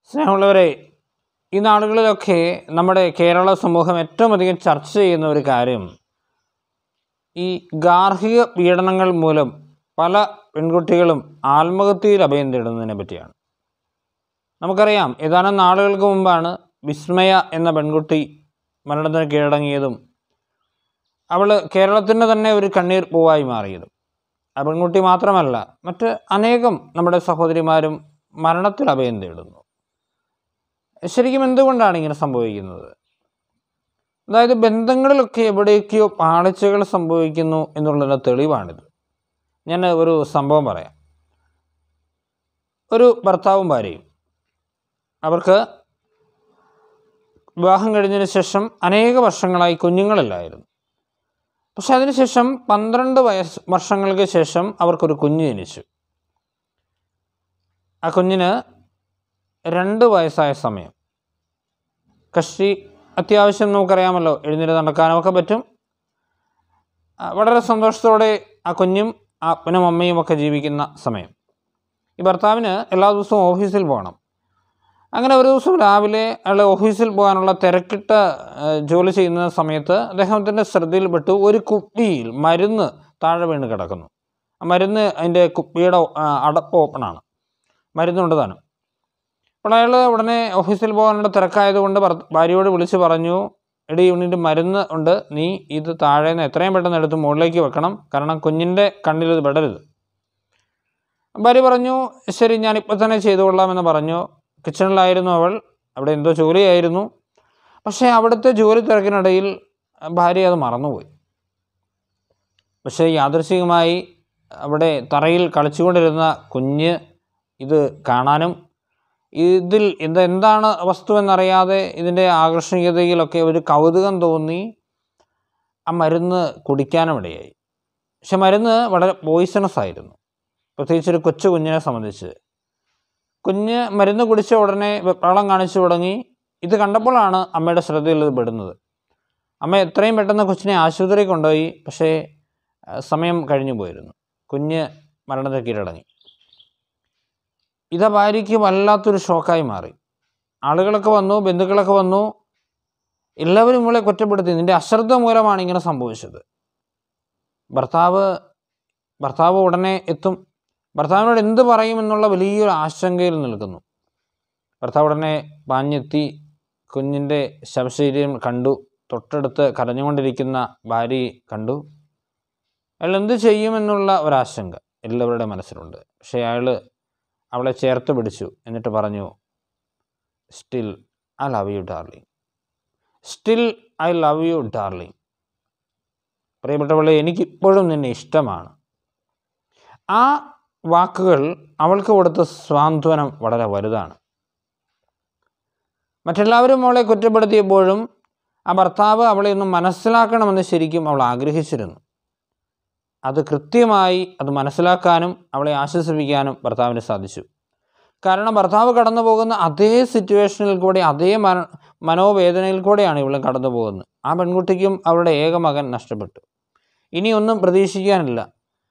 സ്നേഹമുള്ളവരെ, ഈ നാളുകളിലൊക്കെ നമ്മുടെ കേരള സമൂഹം ഏറ്റവും അധികം ചർച്ച ചെയ്യുന്ന ഒരു കാര്യം ഈ ഗാർഹിക പീഡനങ്ങൾ മൂലം പല പെൺകുട്ടികളും ആത്മഹത്യയിൽ അഭയം തേടുന്നതിനെ പറ്റിയാണ്. നമുക്കറിയാം, ഏതാനും നാളുകൾക്ക് മുമ്പാണ് വിസ്മയ എന്ന പെൺകുട്ടി മരണത്തിന് കീഴടങ്ങിയതും അവൾ കേരളത്തിൻ്റെ തന്നെ ഒരു കണ്ണീർ പൂവായി മാറിയതും. ആ പെൺകുട്ടി മാത്രമല്ല, മറ്റ് അനേകം നമ്മുടെ സഹോദരിമാരും മരണത്തിൽ അഭയം തേടുന്നു. ശരിക്കും എന്തുകൊണ്ടാണ് ഇങ്ങനെ സംഭവിക്കുന്നത്? അതായത് ബന്ധങ്ങളിലൊക്കെ എവിടെയൊക്കെയോ പാളിച്ചകൾ സംഭവിക്കുന്നു എന്നുള്ളതിൻ്റെ തെളിവാണിത്. ഞാൻ ഒരു സംഭവം പറയാം. ഒരു ഭർത്താവും ഭാര്യയും, അവർക്ക് വിവാഹം കഴിഞ്ഞതിന് ശേഷം അനേക വർഷങ്ങളായി കുഞ്ഞുങ്ങളില്ലായിരുന്നു. പക്ഷെ അതിനുശേഷം 12 വർഷങ്ങൾക്ക് ശേഷം അവർക്കൊരു കുഞ്ഞ് ജനിച്ചു. ആ കുഞ്ഞിന് 2 വയസ്സായ സമയം. കക്ഷി അത്യാവശ്യം നമുക്കറിയാമല്ലോ, എഴുന്നേറ്റ് നടക്കാനൊക്കെ പറ്റും. വളരെ സന്തോഷത്തോടെ ആ കുഞ്ഞും അപ്പനും അമ്മയും ഒക്കെ ജീവിക്കുന്ന സമയം. ഈ ഭർത്താവിന് എല്ലാ ദിവസവും ഓഫീസിൽ പോകണം. അങ്ങനെ ഒരു ദിവസം രാവിലെ അയാൾ ഓഫീസിൽ പോകാനുള്ള തിരക്കിട്ട ജോലി ചെയ്യുന്ന സമയത്ത് അദ്ദേഹത്തിൻ്റെ ശ്രദ്ധയിൽപ്പെട്ടു, ഒരു കുപ്പിയിൽ മരുന്ന് താഴെ വീണ് കിടക്കുന്നു. ആ മരുന്ന്, അതിൻ്റെ കുപ്പിയുടെ അടപ്പ് ഓപ്പണാണ്, മരുന്നുണ്ട് താനും. അപ്പോൾ അയാൾ ഉടനെ ഓഫീസിൽ പോകാനുള്ള തിരക്കായതുകൊണ്ട് ഭാര്യയോട് വിളിച്ച് പറഞ്ഞു, എടി, യൂണിറ്റ് മരുന്ന് ഉണ്ട്, നീ ഇത് താഴെ നിന്ന് എത്രയും പെട്ടെന്ന് എടുത്ത് മുകളിലേക്ക് വെക്കണം, കാരണം കുഞ്ഞിൻ്റെ കണ്ണിൽ ഇത് പെടരുത്. ഭാര്യ പറഞ്ഞു, ശരി, ഞാനിപ്പോൾ തന്നെ ചെയ്തു കൊള്ളാമെന്ന് പറഞ്ഞു. കിച്ചണിലായിരുന്നു അവൾ, അവിടെ എന്തോ ജോലിയായിരുന്നു. പക്ഷേ അവിടുത്തെ ജോലി തിരക്കിനിടയിൽ ഭാര്യ അത് മറന്നുപോയി. പക്ഷേ യാദൃശ്ചികമായി അവിടെ തറയിൽ കളിച്ചുകൊണ്ടിരുന്ന കുഞ്ഞ് ഇത് കാണാനും ഇതിൽ എന്താണ് വസ്തു എന്നറിയാതെ ഇതിൻ്റെ ആകർഷണീയതയിലൊക്കെ ഒരു കൗതുകം തോന്നി ആ മരുന്ന് കുടിക്കാനും ഇടയായി. പക്ഷെ മരുന്ന് വളരെ പോയിസണസ് ആയിരുന്നു, പ്രത്യേകിച്ചൊരു കൊച്ചു കുഞ്ഞിനെ സംബന്ധിച്ച്. കുഞ്ഞ് മരുന്ന് കുടിച്ച ഉടനെ വെപ്രാളം കാണിച്ചു തുടങ്ങി. ഇത് കണ്ടപ്പോഴാണ് അമ്മയുടെ ശ്രദ്ധയിൽ ഇത് പെടുന്നത്. അമ്മ എത്രയും പെട്ടെന്ന് കൊച്ചിനെ ആശുപത്രി കൊണ്ടുപോയി. പക്ഷേ സമയം കഴിഞ്ഞു പോയിരുന്നു, കുഞ്ഞ് മരണത്തിന് കീഴടങ്ങി. ഇത് ഭാര്യയ്ക്ക് വല്ലാത്തൊരു ഷോക്കായി മാറി. ആളുകളൊക്കെ വന്നു, ബന്ധുക്കളൊക്കെ വന്നു, എല്ലാവരും ഇവളെ കുറ്റപ്പെടുത്തി, നിൻ്റെ അശ്രദ്ധ മൂലമാണ് ഇങ്ങനെ സംഭവിച്ചത്. ഭർത്താവ് ഉടനെ എത്തും. ഭർത്താവിനോട് എന്ത് പറയുമെന്നുള്ള വലിയൊരു ആശങ്കയിൽ നിൽക്കുന്നു. ഭർത്താവ് ഉടനെ പാഞ്ഞെത്തി കുഞ്ഞിൻ്റെ ശവശരീരം കണ്ടു. തൊട്ടടുത്ത് കരഞ്ഞുകൊണ്ടിരിക്കുന്ന ഭാര്യയെ കണ്ടു. അയാൾ എന്ത് ചെയ്യുമെന്നുള്ള ഒരാശങ്ക എല്ലാവരുടെ മനസ്സിലുണ്ട്. പക്ഷേ അയാൾ അവളെ ചേർത്ത് പിടിച്ചു. എന്നിട്ട് പറഞ്ഞു, still I love you darling, still I love you darling. പ്രിയപ്പെട്ടവളെ, എനിക്കിപ്പോഴും നിന്നെ ഇഷ്ടമാണ്. ആ വാക്കുകൾ അവൾക്ക് കൊടുത്ത സ്വാന്തനം വളരെ വലുതാണ്. മറ്റെല്ലാവരും അവളെ കുറ്റപ്പെടുത്തിയപ്പോഴും ആ ഭർത്താവ് അവളെ ഒന്ന് മനസ്സിലാക്കണമെന്ന് ശരിക്കും അവൾ ആഗ്രഹിച്ചിരുന്നു. അത് കൃത്യമായി അത് മനസ്സിലാക്കാനും അവളെ ആശ്വസിപ്പിക്കാനും ഭർത്താവിന് സാധിച്ചു. കാരണം ഭർത്താവ് കടന്നു പോകുന്ന അതേ സിറ്റുവേഷനിൽ കൂടെ, അതേ മനോവേദനയിൽ കൂടെയാണ് ഇവളും കടന്നു പോകുന്നത്. ആ പെൺകുട്ടിക്കും അവളുടെ ഏക മകൻ നഷ്ടപ്പെട്ടു. ഇനിയൊന്നും പ്രതീക്ഷിക്കാനില്ല.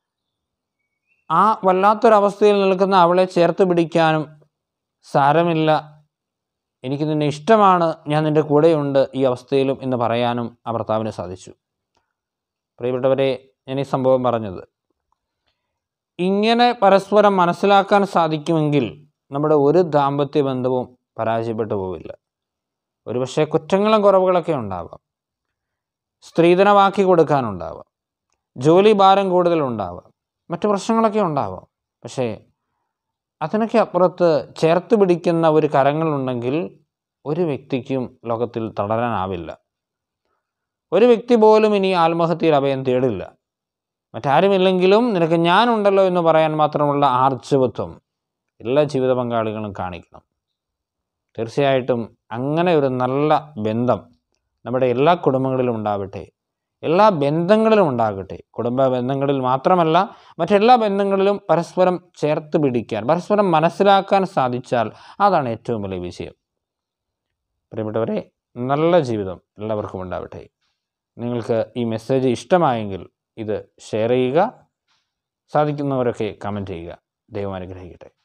ആ വല്ലാത്തൊരവസ്ഥയിൽ നിൽക്കുന്ന അവളെ ചേർത്ത് പിടിക്കാനും, സാരമില്ല, എനിക്ക് നിന്നെ ഇഷ്ടമാണ്, ഞാൻ നിൻ്റെ കൂടെയുണ്ട് ഈ അവസ്ഥയിലും എന്ന് പറയാനും ആ ഭർത്താവിന് സാധിച്ചു. പ്രിയപ്പെട്ടവരെ, ഞാൻ ഈ സംഭവം പറഞ്ഞത്, ഇങ്ങനെ പരസ്പരം മനസ്സിലാക്കാൻ സാധിക്കുമെങ്കിൽ നമ്മുടെ ഒരു ദാമ്പത്യ ബന്ധവും പരാജയപ്പെട്ടു പോവില്ല. ഒരുപക്ഷെ കുറ്റങ്ങളും കുറവുകളൊക്കെ ഉണ്ടാവാം, സ്ത്രീധനമാക്കി കൊടുക്കാനുണ്ടാവാം, ജോലി ഭാരം കൂടുതലുണ്ടാവാം, മറ്റു പ്രശ്നങ്ങളൊക്കെ ഉണ്ടാവാം. പക്ഷേ അതിനൊക്കെ അപ്പുറത്ത് ചേർത്ത് പിടിക്കുന്ന ഒരു കരങ്ങളുണ്ടെങ്കിൽ ഒരു വ്യക്തിക്കും ലോകത്തിൽ തളരാനാവില്ല. ഒരു വ്യക്തി പോലും ഇനി ആത്മഹത്യയിൽ അഭയം തേടില്ല. മറ്റാരുമില്ലെങ്കിലും നിനക്ക് ഞാനുണ്ടല്ലോ എന്ന് പറയാൻ മാത്രമുള്ള ആർജവത്വം എല്ലാ ജീവിത പങ്കാളികളും കാണിക്കണം. തീർച്ചയായിട്ടും അങ്ങനെ ഒരു നല്ല ബന്ധം നമ്മുടെ എല്ലാ കുടുംബങ്ങളിലും ഉണ്ടാവട്ടെ, എല്ലാ ബന്ധങ്ങളിലും ഉണ്ടാകട്ടെ. കുടുംബ ബന്ധങ്ങളിൽ മാത്രമല്ല, മറ്റെല്ലാ ബന്ധങ്ങളിലും പരസ്പരം ചേർത്ത് പിടിക്കാൻ, പരസ്പരം മനസ്സിലാക്കാൻ സാധിച്ചാൽ അതാണ് ഏറ്റവും വലിയ വിജയം. പ്രിയപ്പെട്ടവരെ, നല്ല ജീവിതം എല്ലാവർക്കും ഉണ്ടാവട്ടെ. നിങ്ങൾക്ക് ഈ മെസ്സേജ് ഇഷ്ടമായെങ്കിൽ ഇത് ഷെയർ ചെയ്യുക. സാധിക്കുന്നവരൊക്കെ കമൻറ്റ് ചെയ്യുക. ദൈവം അനുഗ്രഹിക്കട്ടെ.